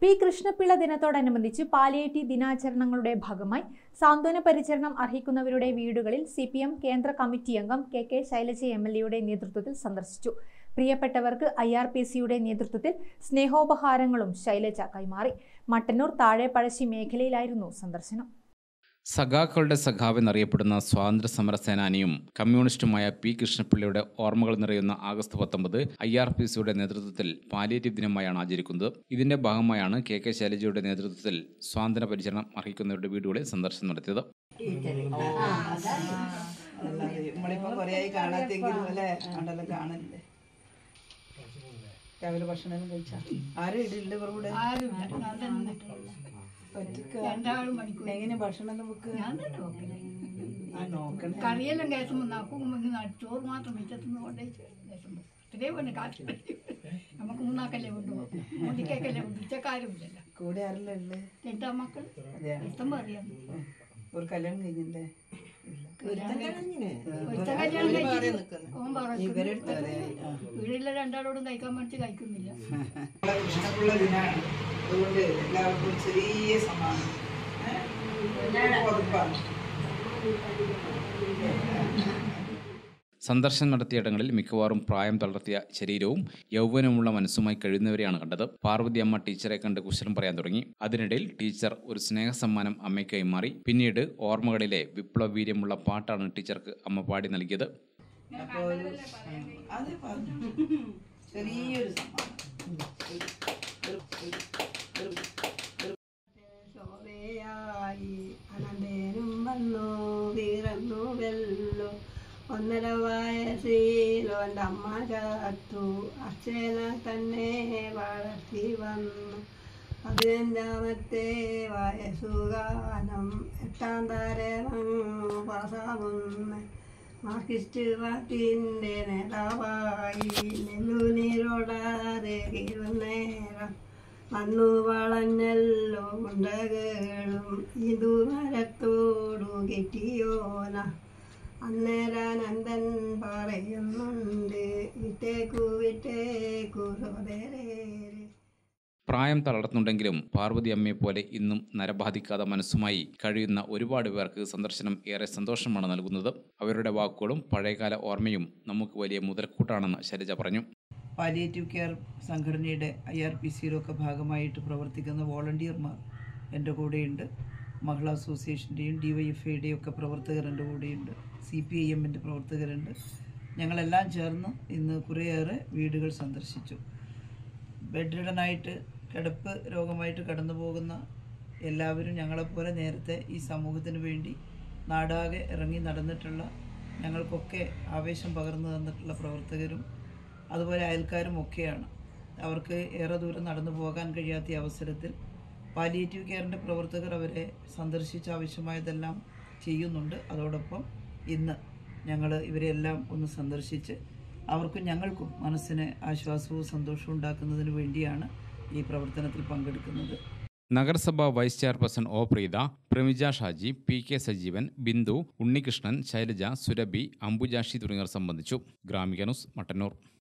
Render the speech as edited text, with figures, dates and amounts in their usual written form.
P Krishnapillai ദിനത്തോടനുബന്ധിച്ച് palliative ദിനാചരണങ്ങളുടെ ഭാഗമായി സാന്ത്വന പരിചരണം അർഹിക്കുന്നവരുടെ വീടുകളിൽ CPM കേന്ദ്ര കമ്മിറ്റി അംഗം KK ശൈലജ MLAയുടെ നേതൃത്വത്തിൽ സന്ദർശിച്ചു. പ്രിയപ്പെട്ടവർക്ക് IRPCയുടെ നേതൃത്വത്തിൽ സ്നേഹോപഹാരങ്ങളും ശൈലജ കൈമാറി. മട്ടന്നൂർ താഴെപ്പഴശ്ശി മേഖലയിലായിരുന്നു സന്ദർശനം. സഖാക്കളുടെ സഖാവെന്നറിയപ്പെടുന്ന സ്വാതന്ത്ര്യ സമര സേനാനിയും കമ്മ്യൂണിസ്റ്റുമായ പി കൃഷ്ണപിള്ളയുടെ ഓർമ്മകൾ നിറയുന്ന ആഗസ്റ്റ് 19 IRPCയുടെ നേതൃത്വത്തിൽ പാലിയേറ്റീവ് ദിനമായാണ് ആചരിക്കുന്നത്. ഇതിന്റെ ഭാഗമായാണ് KK ശൈലജയുടെ നേതൃത്വത്തിൽ സ്വാതന്ത്ര്യ പരിചരണം അർഹിക്കുന്നവരുടെ വീടുകളിൽ സന്ദർശനം നടത്തിയത്. കറിയെല്ലാം കേസുമ്പോൾ ചോറ് മാത്രം വെച്ചെത്തുന്ന കൊണ്ടേച്ച് ഇതേപോലെ കാറ്റ് നമുക്ക് മൂന്നാക്കല്ലേ കൊണ്ടുപോകും. മുടിക്കേക്കല്ലേ ഉച്ചക്കാരുമില്ലല്ലോ. കൂടെ ആരല്ലേ? രണ്ടാം മക്കൾ ഇഷ്ടം അറിയാം. ഒരു കല്യാണം കഴിഞ്ഞില്ലേ? വീട്ടിലെ രണ്ടാളോടും കഴിക്കാൻ വേണ്ടി കഴിക്കുന്നില്ല. കൃഷ്ണപിള്ള ദിനാണ്. അതുകൊണ്ട് എല്ലാവർക്കും ചെറിയ സമ്മാനം സന്ദർശനം നടത്തിയിടങ്ങളിൽ മിക്കവാറും പ്രായം തളർത്തിയ ശരീരവും യൗവനമുള്ള മനസ്സുമായി കഴിയുന്നവരെയാണ് കണ്ടത്. പാർവതി അമ്മ ടീച്ചറെ കണ്ട് കുശലം പറയാൻ തുടങ്ങി. അതിനിടയിൽ ടീച്ചർ ഒരു സ്നേഹസമ്മാനം അമ്മയ്ക്ക് കൈമാറി. പിന്നീട് ഓർമ്മകളിലെ വിപ്ലവ വീര്യമുള്ള പാട്ടാണ് ടീച്ചർക്ക് അമ്മ പാടി നൽകിയത്. ചെറിയൊരു ഒന്നര വയസ്സിലോൻ്റെ അമ്മ ചത്തു. അച്ഛന തന്നെ വളർത്തി വന്നു. 15ാമത്തെ വയസ്സുകാലം 8ാം തരം പാസാവുന്ന മാർക്സിസ്റ്റ് പാർട്ടിൻ്റെ നേതാവായി നെല്ലുനീരോടാതെ നേരം വന്നു വളഞ്ഞല്ലോ ഉണ്ടകളും ഇതുമരത്തോടു കെട്ടിയോന. അന്നേരാനന്ദൻ പറയുന്നുണ്ട് വിട്ടേക്കു സോദരേ. പ്രായം തളർന്നുണ്ടെങ്കിലും പാർവതി അമ്മയെ പോലെ ഇന്നും നരബാധിക്കാതെ മനസ്സുമായി കഴിയുന്ന ഒരുപാട് പേർക്ക് സന്ദർശനം ഏറെ സന്തോഷമാണ് നൽകുന്നത്. അവരുടെ വാക്കുകളും പഴയകാല ഓർമ്മയും നമുക്ക് വലിയ മുതൽക്കൂട്ടാണെന്ന് ശൈലജ പറഞ്ഞു. പാലിയേറ്റീവ് കെയർ സംഘടനയുടെ IRPCയിലൊക്കെ ഭാഗമായിട്ട് പ്രവർത്തിക്കുന്ന വോളണ്ടിയർമാർ എൻ്റെ കൂടെയുണ്ട്. മഹിളാ അസോസിയേഷൻ്റെയും DYFIയുടെയും ഒക്കെ പ്രവർത്തകർ എൻ്റെ കൂടെയുണ്ട്. CPIMൻ്റെ പ്രവർത്തകരുണ്ട്. ഞങ്ങളെല്ലാം ചേർന്ന് ഇന്ന് കുറേയേറെ വീടുകൾ സന്ദർശിച്ചു. ബെഡ് റിഡനായിട്ട് കിടപ്പ് രോഗമായിട്ട് കടന്നു പോകുന്ന എല്ലാവരും ഞങ്ങളെപ്പോലെ നേരത്തെ ഈ സമൂഹത്തിന് വേണ്ടി നാടാകെ ഇറങ്ങി നടന്നിട്ടുള്ള, ഞങ്ങൾക്കൊക്കെ ആവേശം പകർന്നു തന്നിട്ടുള്ള പ്രവർത്തകരും അതുപോലെ അയൽക്കാരും ഒക്കെയാണ്. അവർക്ക് ഏറെ ദൂരം നടന്നു പോകാൻ കഴിയാത്ത അവസരത്തിൽ പാലിയേറ്റീവ് കെയറിൻ്റെ പ്രവർത്തകർ അവരെ സന്ദർശിച്ച് ആവശ്യമായതെല്ലാം ചെയ്യുന്നുണ്ട്. അതോടൊപ്പം ഇന്ന് ഞങ്ങൾ ഇവരെല്ലാം ഒന്ന് സന്ദർശിച്ച് അവർക്കും ഞങ്ങൾക്കും മനസ്സിന് ആശ്വാസവും സന്തോഷവും ഉണ്ടാക്കുന്നതിന് വേണ്ടിയാണ് ഈ പ്രവർത്തനത്തിൽ പങ്കെടുക്കുന്നത്. നഗരസഭ vice chairperson O. Preetha, Pramija Shaji, PK Sajeevan, Bindu, Unnikrishnan, Shailaja, Surabhi, Ambujakshi തുടങ്ങിയവർ സംബന്ധിച്ചു. ഗ്രാമിക ന്യൂസ്, മട്ടന്നൂർ.